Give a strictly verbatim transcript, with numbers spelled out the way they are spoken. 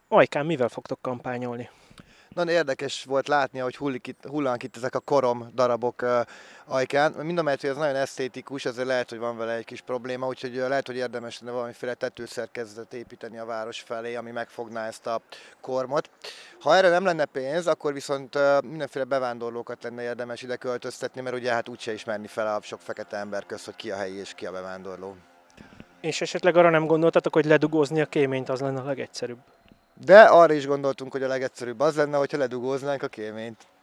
Ajkán, mivel fogtok kampányolni? Nagyon érdekes volt látni, hogy hullik itt, hullanak itt ezek a korom darabok uh, ajkán. Mind a mellett, hogy ez nagyon esztétikus, ezért lehet, hogy van vele egy kis probléma, úgyhogy uh, lehet, hogy érdemes lenne valamiféle tetőszerkezetet építeni a város felé, ami megfogná ezt a kormot. Ha erre nem lenne pénz, akkor viszont uh, mindenféle bevándorlókat lenne érdemes ide költöztetni, mert ugye hát úgyse ismerni fel a sok fekete ember közt, hogy ki a helyi és ki a bevándorló. És esetleg arra nem gondoltatok, hogy ledugózni a kéményt, az lenne a legegyszerűbb? De arra is gondoltunk, hogy a legegyszerűbb az lenne, hogyha ledugóznánk a kéményt.